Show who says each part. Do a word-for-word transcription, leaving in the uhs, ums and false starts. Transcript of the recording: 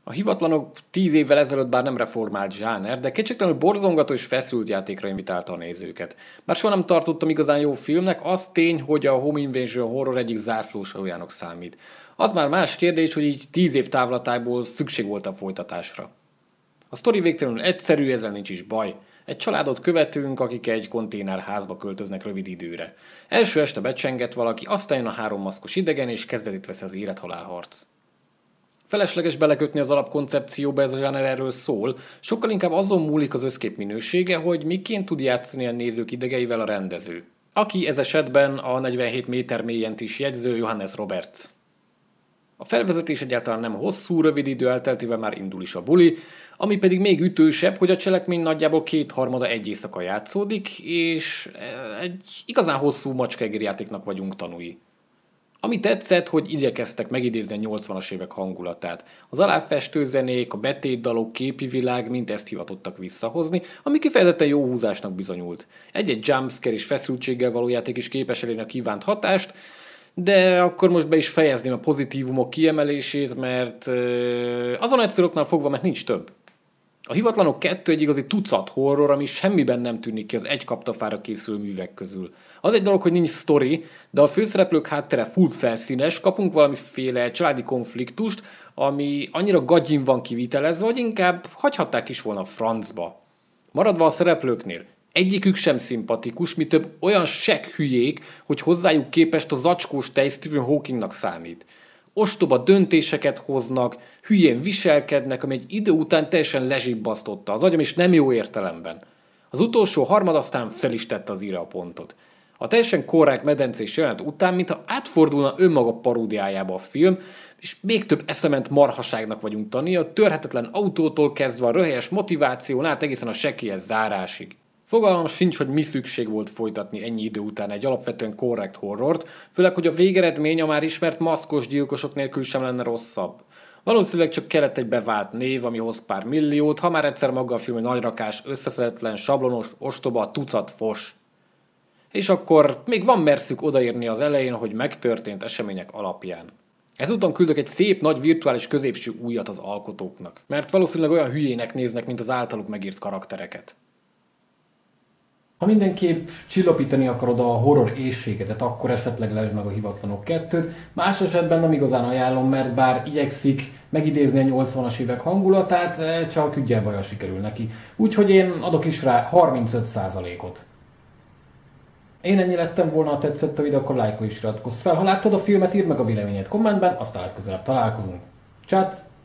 Speaker 1: A Hivatlanok tíz évvel ezelőtt bár nem reformált zsáner, de kétségtelenül borzongató és feszült játékra invitálta a nézőket. Bár soha nem tartottam igazán jó filmnek, az tény, hogy a Home Invasion Horror egyik zászlóshajójának számít. Az már más kérdés, hogy így tíz év távlatából szükség volt a folytatásra. A sztori végtelenül egyszerű, ezzel nincs is baj. Egy családot követünk, akik egy konténerházba költöznek rövid időre. Első este becsenget valaki, aztán jön a három maszkos idegen, és kezdetét veszi az élet-halál harc. Felesleges belekötni az alapkoncepcióba, ez a zsáner erről szól, sokkal inkább azon múlik az összkép minősége, hogy miként tud játszani a nézők idegeivel a rendező. Aki ez esetben a negyvenhét méter mélyen is jegyző Johannes Roberts. A felvezetés egyáltalán nem hosszú, rövid idő elteltével már indul is a buli, ami pedig még ütősebb, hogy a cselekmény nagyjából kétharmada egy éjszaka játszódik, és egy igazán hosszú macskágérjátéknak vagyunk tanúi. Ami tetszett, hogy igyekeztek megidézni a nyolcvanas évek hangulatát. Az aláfestő zenék, a betétdalok, képi világ mind ezt hivatottak visszahozni, ami kifejezetten jó húzásnak bizonyult. Egy-egy jumpscare és feszültséggel való játék is képes elérni a kívánt hatást, de akkor most be is fejezném a pozitívumok kiemelését, mert azon egyszerű oknál fogva, mert nincs több. A Hivatlanok kettő egy igazi tucat horror, ami semmiben nem tűnik ki az egy kaptafára készülő művek közül. Az egy dolog, hogy nincs sztori, de a főszereplők háttere full felszínes, kapunk valamiféle családi konfliktust, ami annyira gagyin van kivitelezve, hogy inkább hagyhatták is volna francba. Maradva a szereplőknél, egyikük sem szimpatikus, mi több olyan sek hülyék, hogy hozzájuk képest a zacskós tej Stephen Hawkingnak számít. Ostoba döntéseket hoznak, hülyén viselkednek, ami egy idő után teljesen lezsibbasztotta az agyam, és nem jó értelemben. Az utolsó harmad aztán fel is tette az íra a pontot. A teljesen korrekt medencés jelenet után, mintha átfordulna önmaga paródiájába a film, és még több eszement marhaságnak vagyunk tanulni, a törhetetlen autótól kezdve a röhelyes motiváción át egészen a sekélyes zárásig. Fogalmam sincs, hogy mi szükség volt folytatni ennyi idő után egy alapvetően korrekt horrort, főleg, hogy a végeredmény a már ismert maszkos gyilkosok nélkül sem lenne rosszabb. Valószínűleg csak kellett egy bevált név, ami hoz pár milliót, ha már egyszer maga a film egy nagyrakás, összeszedetlen, sablonos, ostoba, tucat fos. És akkor még van merszük odaírni az elején, hogy megtörtént események alapján. Ezúton küldök egy szép, nagy virtuális középső újat az alkotóknak, mert valószínűleg olyan hülyének néznek, mint az általuk megírt karaktereket. Ha mindenképp csillapítani akarod a horror éhségedet, akkor esetleg lesd meg a Hivatlanok kettőt. Más esetben nem igazán ajánlom, mert bár igyekszik megidézni a nyolcvanas évek hangulatát, csak ügyel bajjal sikerül neki. Úgyhogy én adok is rá harmincöt százalékot. Én ennyi lettem volna, ha tetszett a videó, akkor lájkolj és iratkozz fel. Ha láttad a filmet, írd meg a véleményed kommentben, aztán legközelebb találkozunk. Csát!